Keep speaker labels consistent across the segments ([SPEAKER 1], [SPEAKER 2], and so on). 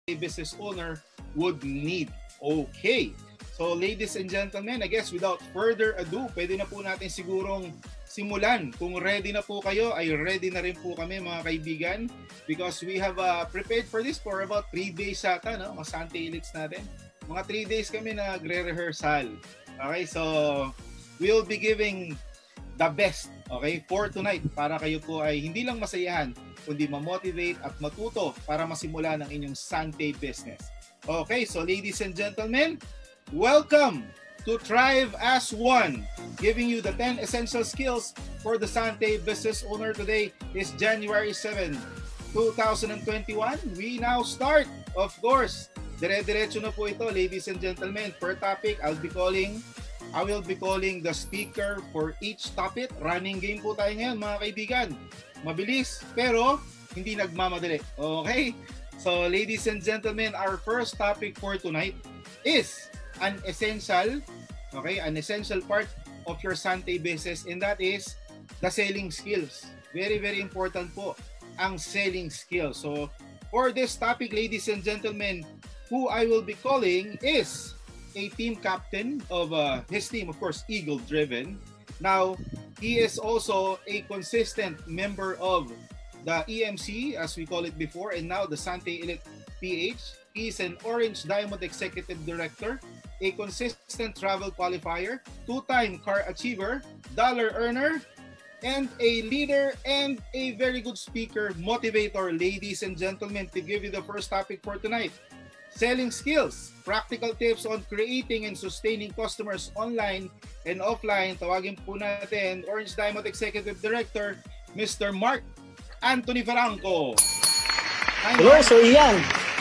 [SPEAKER 1] business owner would need. Okay. So ladies and gentlemen, I guess without further ado, pwede na po natin sigurong simulan. Kung ready na po kayo, ay ready na rin po kami mga kaibigan, because we have prepared for this for about 3 days ata, no? Mga Sante Elites natin. Mga 3 days kami nagre-rehearsal. Okay, so we'll be giving the best, okay, for tonight para kayo po ay hindi lang masayahan, kundi ma-motivate at matuto para masimula ng inyong Sante business. Okay, so ladies and gentlemen, welcome to Thrive as One, giving you the 10 essential skills for the Sante business owner. Today is January 7, 2021. We now start, of course. Dire-diretso na po ito, ladies and gentlemen. Per topic, I will be calling the speaker for each topic. Running game po tayo ngayon, mga kaibigan. Mabilis, pero hindi nagmamadali. Okay? So, ladies and gentlemen, our first topic for tonight is an essential part of your Sante business, and that is the selling skills. Very, very important po ang selling skills. So, for this topic, ladies and gentlemen, who I will be calling is a team captain of his team, of course, Eagle Driven. Now, he is also a consistent member of the EMC, as we call it before, and now the Sante Elite PH. He's an Orange Diamond Executive Director, a consistent travel qualifier, 2-time car achiever, dollar earner, and a leader and a very good speaker, motivator. Ladies and gentlemen, to give you the first topic for tonight, selling skills, practical tips on creating and sustaining customers online and offline. Tawagin po natin Orange Diamond Executive Director, Mr. Mark Anthony Ferranco.
[SPEAKER 2] Hello, so iyan. So,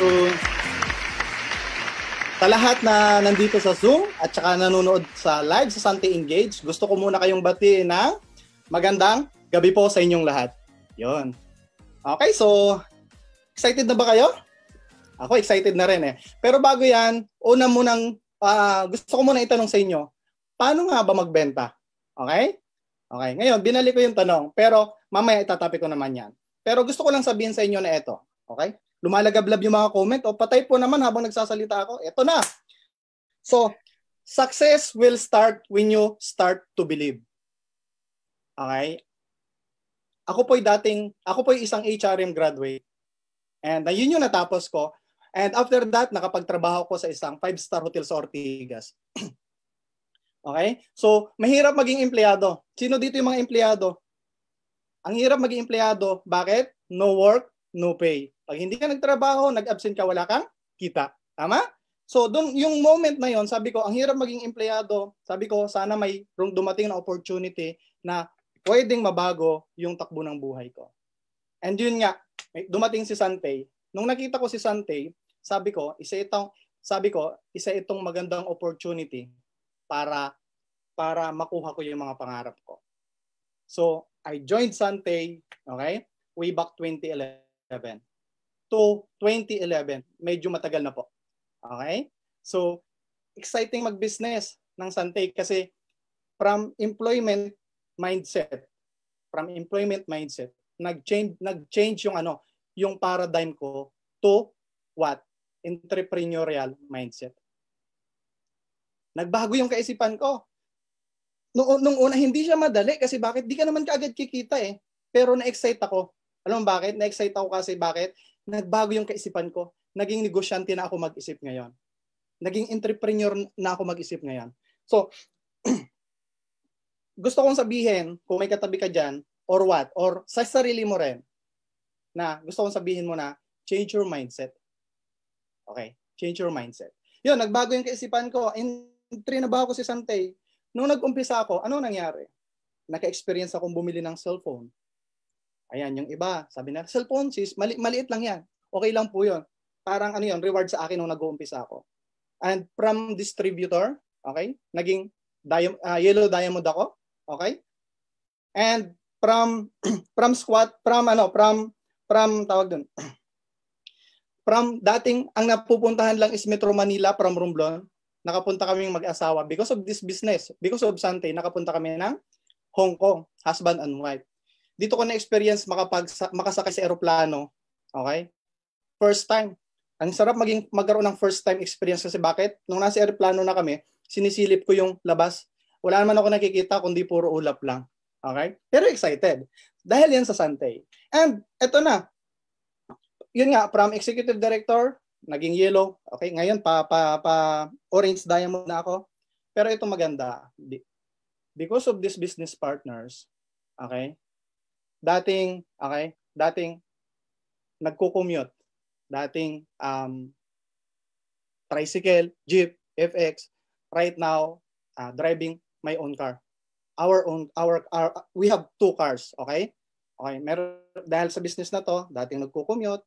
[SPEAKER 2] sa lahat na nandito sa Zoom at saka nanonood sa live sa Sante Engage, gusto ko muna kayong batiin ng magandang gabi po sa inyong lahat. Yon. Okay, so excited na ba kayo? Ako excited na rin eh. Pero bago yan, gusto ko muna itanong sa inyo, paano nga ba magbenta? Okay? Okay, ngayon, binalik ko yung tanong, pero mamaya itatapi ko naman yan. Pero gusto ko lang sabihin sa inyo na ito. Okay? Lumalagablab yung mga comment, o patay po naman habang nagsasalita ako. Ito na. So, success will start when you start to believe. Okay? Ako po isang HRM graduate. And yun yung natapos ko. And after that, nakapagtrabaho ko sa isang 5-star hotel sa Ortigas. Okay? So, mahirap maging empleyado. Sino dito yung mga empleyado? Ang hirap maging empleyado. Bakit? No work, no pay. Pag hindi ka nagtrabaho, nag-absent ka, wala kang kita. Tama? So, doon yung moment na yon, sabi ko, ang hirap maging empleyado. Sabi ko, sana may dumating na opportunity na pwedeng mabago yung takbo ng buhay ko. And yun nga, dumating si Sante. Nung nakita ko si Sante, sabi ko, isa itong magandang opportunity para makuha ko yung mga pangarap ko. So, I joined Sante, okay, way back 2011 to 2011. Medyo matagal na po. Okay? So, exciting mag-business ng Sante kasi from employment mindset, nag-change yung paradigm ko to what? Entrepreneurial mindset. Nagbago yung kaisipan ko. Nung una, hindi siya madali kasi bakit? Di ka naman kaagad kikita eh. Pero na-excite ako. Alam mo bakit? Na-excite ako kasi bakit? Nagbago yung kaisipan ko. Naging negosyante na ako mag-isip ngayon. Naging entrepreneur na ako mag-isip ngayon. So, gusto kong sabihin, kung may katabi ka dyan, or what? Or sa sarili mo rin, na gusto kong sabihin mo na, change your mindset. Okay? Change your mindset. Yun, nagbago yung kaisipan ko. Trinabaho ko si Sante. Nung nag-umpisa ako, ano nangyari? Naka-experience akong bumili ng cellphone. Ayan, yung iba, sabi na, cellphone sis, maliit lang yan. Okay lang po yun. Parang reward sa akin nung nag-uumpisa ako. And from distributor, okay, naging yellow diamond ako, okay? And from tawag dun, from dating, ang napupuntahan lang is Metro Manila from Romblon, nakapunta kaming mag-asawa because of this business, because of Sante, nakapunta kami ng Hong Kong, husband and wife. Dito ko na-experience makasakay sa eroplano, okay? First time. Ang sarap magkaroon ng first time experience kasi bakit? Nung nasa aeroplano na kami, sinisilip ko yung labas. Wala naman ako nakikita kundi puro ulap lang. Okay? Pero excited. Dahil yan sa Sante. And eto na. Yun nga, from executive director, naging yellow. Okay? Ngayon, orange diamond na ako. Pero ito maganda. Because of these business partners, okay? Dating nagko-commute, dating tricycle, jeep, FX, right now driving my own car. We have 2 cars, okay? Okay, meron dahil sa business na to, dating nagko-commute,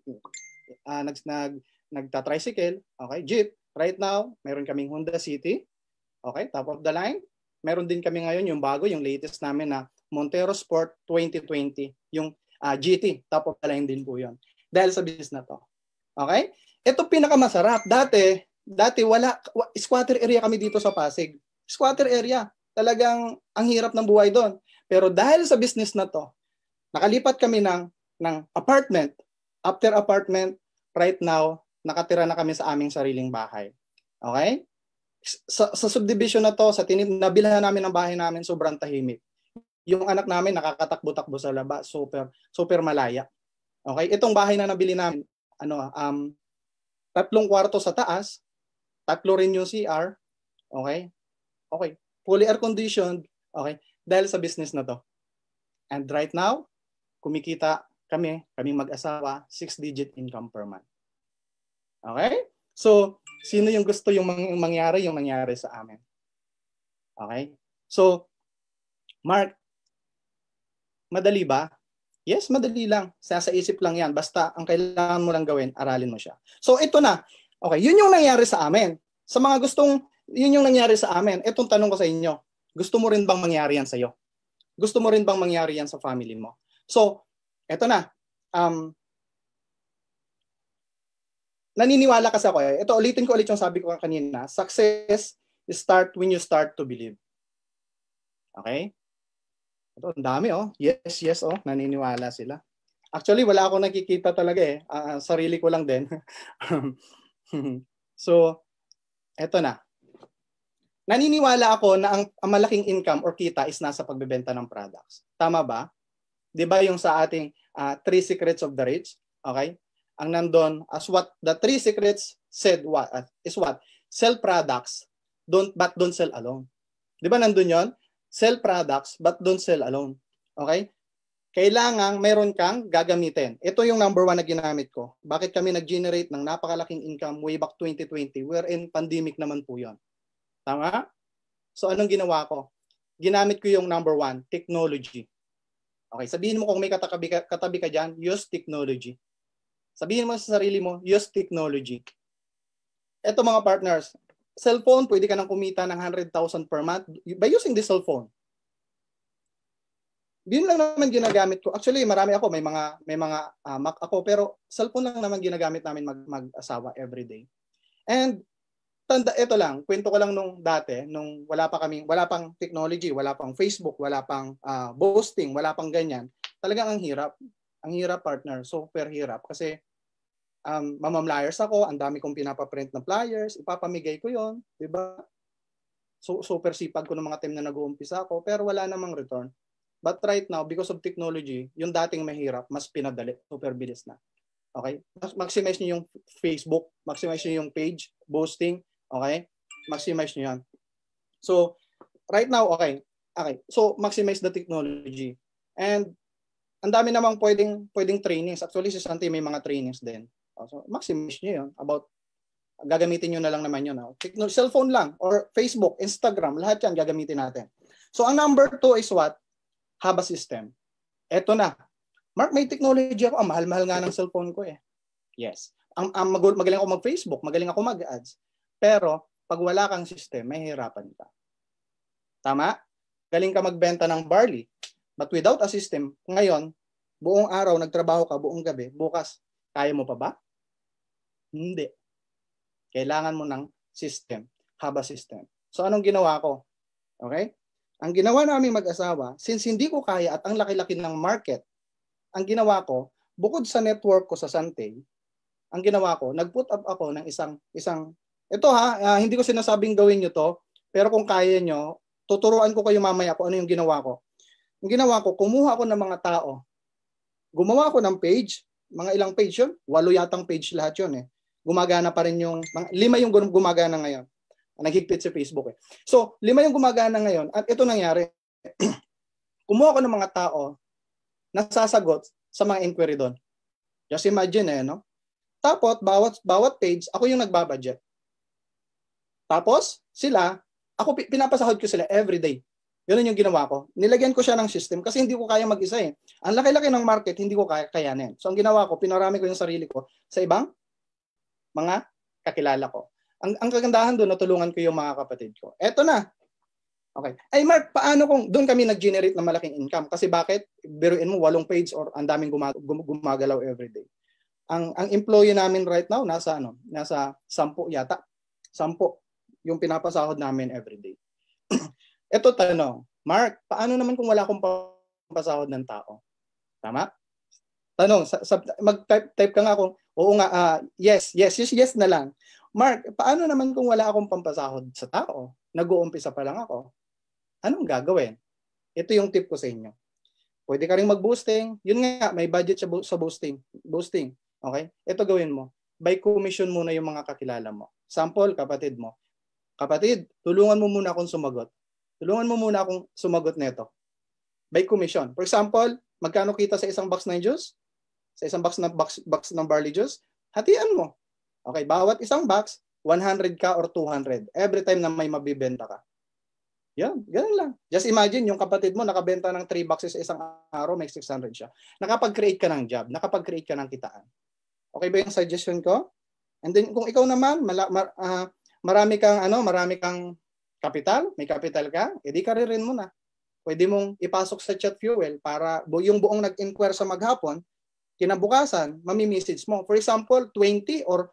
[SPEAKER 2] nagta-tricycle, okay, jeep. Right now, meron kaming Honda City, okay, top of the line. Meron din kami ngayon yung bago, yung latest namin na Montero Sport 2020, yung GT, top of the line din po yun. Dahil sa business na to. Okay? Ito pinakamasarap. Dati squatter area kami dito sa Pasig. Squatter area. Talagang ang hirap ng buhay doon. Pero dahil sa business na to, nakalipat kami ng apartment. After apartment, right now, nakatira na kami sa aming sariling bahay. Okay? Sa subdivision na to, nabilhan namin ng bahay namin, sobrang tahimik. Yung anak namin nakakatakbo-takbo sa labas, super malaya. Okay? Itong bahay na nabili namin, 3 kwarto sa taas, 3 rin yung CR. Okay? Okay. Fully air conditioned. Okay? Dahil sa business na to. And right now, kumikita kami mag-asawa, 6-digit income per month. Okay? So, sino yung gusto yung mangyari sa amin? Okay? So, Mark, madali ba? Yes, madali lang. Sa isip lang yan. Basta ang kailangan mo lang gawin, aralin mo siya. So, ito na. Okay, yun yung nangyari sa amin. Sa mga yun yung nangyari sa amin. Itong tanong ko sa inyo. Gusto mo rin bang mangyari yan sa'yo? Gusto mo rin bang mangyari yan sa family mo? So, ito na. Naniniwala kasi ako eh. Ito, ulitin ko ulit yung sabi ko kanina. Success start when you start to believe. Okay? Ito, ang dami oh. Yes oh. Naniniwala sila. Actually, wala akong nakikita talaga eh. Sarili ko lang din. So, eto na. Naniniwala ako na ang malaking income or kita is nasa pagbebenta ng products. Tama ba? 'Di ba yung sa ating 3 secrets of the rich? Okay? Ang nandun, as what the 3 secrets said is what? Sell products, but don't sell alone. 'Di ba nandun 'yon? Sell products but don't sell alone. Okay? Kailangan meron kang gagamitin. Ito yung number 1 na ginamit ko. Bakit kami nag-generate ng napakalaking income way back 2020 wherein pandemic naman po yon. Tama? So anong ginawa ko? Ginamit ko yung number 1, technology. Okay, sabihin mo kung may katabi ka dyan, use technology. Sabihin mo sa sarili mo, use technology. Ito mga partners, cellphone, pwede ka nang kumita ng 100,000 per month by using this cellphone. Yun lang naman ginagamit ko. Actually, marami ako. May mga Mac ako. Pero cellphone lang naman ginagamit namin mag-asawa everyday. And ito lang, kwento ko lang nung dati, nung wala pang technology, wala pang Facebook, wala pang boasting, wala pang ganyan. Talagang ang hirap. Ang hirap, partner. Super hirap. Kasi mamamlayers ako, ang dami kong pinapaprint na flyers, ipapamigay ko yon, di ba? So, super sipag ko ng mga time na nag-uumpisa ako, pero wala namang return. But right now, because of technology, yung dating mahirap, mas pinadali, super bilis na. Okay? Maximize niyo yung Facebook, maximize niyo yung page, boasting, okay? Maximize niyo yan. So, right now, okay. So, maximize the technology. And, ang dami namang pwedeng trainings. Actually, si Sante may mga trainings din. So, maximize nyo yun. Gagamitin nyo na lang naman yun. Cellphone lang, or Facebook, Instagram, lahat yan gagamitin natin. So, ang number 2 is what? Have a system. Eto na. Mark, may technology ako. Mahal-mahal nga ng cellphone ko eh. Yes. Magaling ako mag-Facebook, magaling ako mag-ads. Pero, pag wala kang system, may hirapan ka. Tama? Galing ka magbenta ng barley. But without a system, ngayon, buong araw, nagtrabaho ka, buong gabi, bukas, kaya mo pa ba? Hindi. Kailangan mo ng system. Have a system. So, anong ginawa ko? Okay? Ang ginawa namin mag-asawa, since hindi ko kaya at ang laki-laki ng market, ang ginawa ko, bukod sa network ko sa Sante, ang ginawa ko, nag-put up ako ng isang ito hindi ko sinasabing gawin nyo to, pero kung kaya nyo, tuturuan ko kayo mamaya kung ano yung ginawa ko. Yung ginawa ko, kumuha ako ng mga tao. Gumawa ako ng page, mga ilang page yun, 8 yatang page lahat yun eh. Gumagana pa rin yung, 5 yung gumagana ngayon. Naghigpit si Facebook eh. So, 5 yung gumagana ngayon, at ito nangyari. Kumuha ako ng mga tao, nasasagot sa mga inquiry doon. Just imagine no? Tapos, bawat page, ako yung nagbabudget. Tapos, ako pinapasahod ko sila every day. Yun yung ginawa ko. Nilagyan ko siya ng system kasi hindi ko kaya mag-isa eh. Ang laki-laki ng market, hindi ko kayanin. So, ang ginawa ko, pinarami ko yung sarili ko sa ibang mga kakilala ko. Ang kagandahan doon, natulungan ko yung mga kapatid ko. Eto na. Okay. Ay Mark, paano kung doon kami nag-generate ng malaking income? Kasi bakit? Biruin mo, 8 page or ang daming gumagalaw every day. Ang employee namin right now, nasa 10 yata. 10 yung pinapasahod namin every day. Ito tanong, Mark, paano naman kung wala akong pampasahod ng tao? Tama? Tanong, mag-type ka nga kung, oo nga, yes na lang. Mark, paano naman kung wala akong pampasahod sa tao? Nag-uumpisa pa lang ako. Anong gagawin? Ito yung tip ko sa inyo. Pwede ka rin mag-boosting. Yun nga, may budget sa boosting. Okay? Ito gawin mo. By commission muna yung mga kakilala mo. Sample, kapatid mo. Kapatid, tulungan mo muna akong sumagot. Tulungan mo muna akong sumagot nito. By commission. For example, magkano kita sa isang box ng juice? Sa isang box ng barley juice? Hatian mo. Okay, bawat isang box, 100 ka or 200. Every time na may mabibenta ka. Yan, ganun lang. Just imagine, yung kapatid mo nakabenta ng 3 boxes sa isang araw, may 600 siya. Nakapag-create ka ng job, nakapag-create ka ng kitaan. Okay ba yung suggestion ko? And then, kung ikaw naman, marami kang capital, may capital ka, edi karirin mo na. Pwede mong ipasok sa chat fuel para yung buong nag-inquire sa maghapon, kinabukasan, mami-message mo. For example, 20 or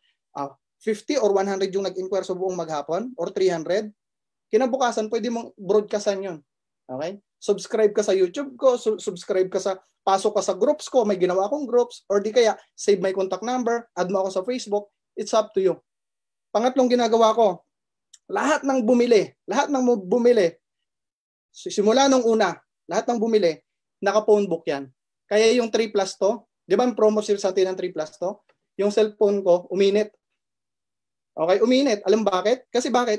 [SPEAKER 2] 50 or 100 yung nag-inquire sa buong maghapon or 300, kinabukasan, pwede mong broadcastan yun. Okay? Subscribe ka sa YouTube ko, subscribe ka pasok ka sa groups ko, may ginawa akong groups, or di kaya, save my contact number, add mo ako sa Facebook, it's up to you. Pangatlong ginagawa ko, lahat ng bumili, simula nung una, lahat ng bumili, naka-phone book yan. Kaya yung 3 plus to, di ba ang promo sales natin ng 3 plus to? Yung cellphone ko, uminit. Okay, uminit. Alam bakit? Kasi bakit?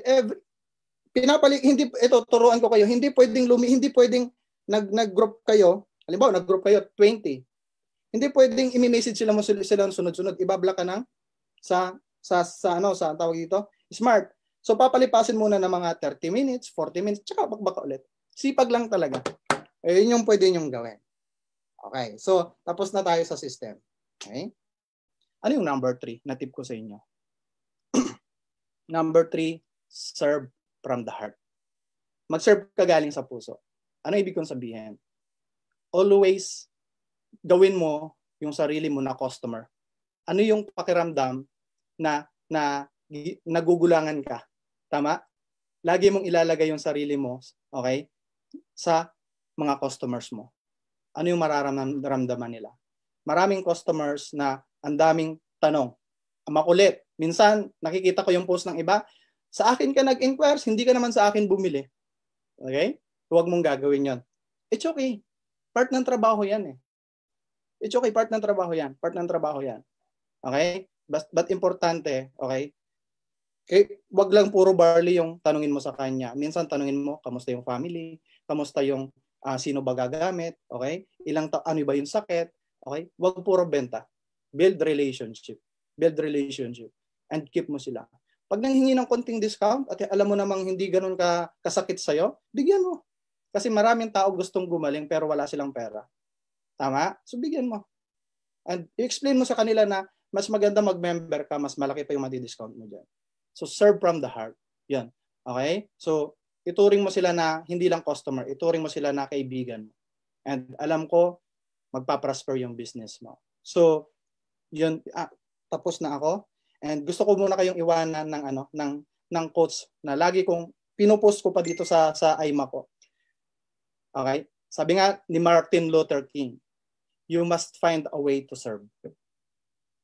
[SPEAKER 2] Turuan ko kayo, hindi pwedeng nag-group kayo, halimbawa nag-group kayo 20. Hindi pwedeng i-message sila sunod-sunod, ibablock ka ng sa tawag dito, smart. So papalipasin muna ng mga 30 minutes, 40 minutes, tsaka bagbaka ulit. Sipag lang talaga. Yun yung pwede nyong gawin. Okay, so tapos na tayo sa system. Okay? Ano yung number 3 na tip ko sa inyo? Number 3, serve from the heart. Mag-serve ka galing sa puso. Ano ibig kong sabihin? Always gawin mo yung sarili mo na customer. Ano yung pakiramdam na nagugulangan ka? Tama? Lagi mong ilalagay yung sarili mo, okay, sa mga customers mo. Ano yung mararamdaman nila? Maraming customers na ang daming tanong. Makulit. Minsan, nakikita ko yung post ng iba, sa akin ka nag-inquire, hindi ka naman sa akin bumili. Okay? Huwag mong gagawin yon. It's okay. Part ng trabaho yan eh. It's okay, part ng trabaho yan. Part ng trabaho yan. Okay? But importante, okay? Wag lang puro barley yung tanungin mo sa kanya. Minsan tanungin mo, kamusta yung family? Kamusta yung sino ba gagamit? Okay? Ano ba yung sakit? Okay? Wag puro benta. Build relationship. And keep mo sila. Pag nanghingi ng konting discount at alam mo namang hindi ganun kasakit sa'yo, bigyan mo. Kasi maraming tao gustong gumaling pero wala silang pera. Tama? So bigyan mo. And i-explain mo sa kanila na mas maganda mag-member ka, mas malaki pa yung madi-discount mo dyan. So serve from the heart. Yan. Okay? So ituring mo sila na hindi lang customer, ituring mo sila na kaibigan mo. And alam ko, magpa-prosper yung business mo. So, yun, tapos na ako. And gusto ko muna kayong iwanan ng quotes na lagi kong pinupost ko pa dito sa IMA ko. Okay? Sabi nga ni Martin Luther King, you must find a way to serve.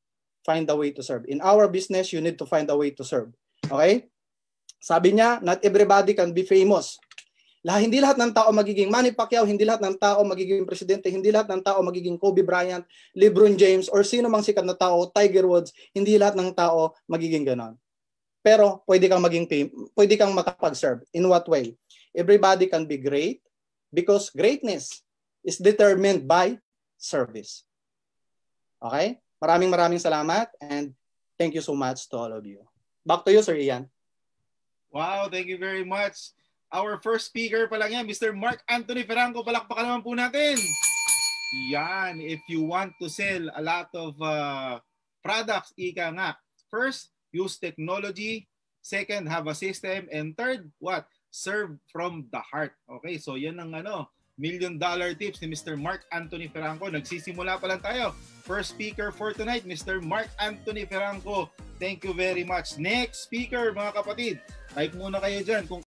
[SPEAKER 2] find a way to serve. In our business, you need to find a way to serve. Okay? Sabi niya, not everybody can be famous. Hindi lahat ng tao magiging Manny Pacquiao, hindi lahat ng tao magiging presidente, hindi lahat ng tao magiging Kobe Bryant, LeBron James, or sino mang sikat na tao, Tiger Woods, hindi lahat ng tao magiging ganon. Pero pwede kang makapag-serve. In what way? Everybody can be great because greatness is determined by service. Okay? Maraming salamat and thank you so much to all of you. Back to you, Sir Ian.
[SPEAKER 1] Wow, thank you very much. Our first speaker pa lang yan, Mr. Mark Anthony Ferranco. Palakpakan naman po natin. Yan, if you want to sell a lot of products, ika nga. First, use technology. Second, have a system. And third, what? Serve from the heart. Okay, so yan ang $1 million tips ni Mr. Mark Anthony Ferranco. Nagsisimula pa lang tayo. First speaker for tonight, Mr. Mark Anthony Ferranco. Thank you very much. Next speaker, mga kapatid. Type muna kayo dyan kung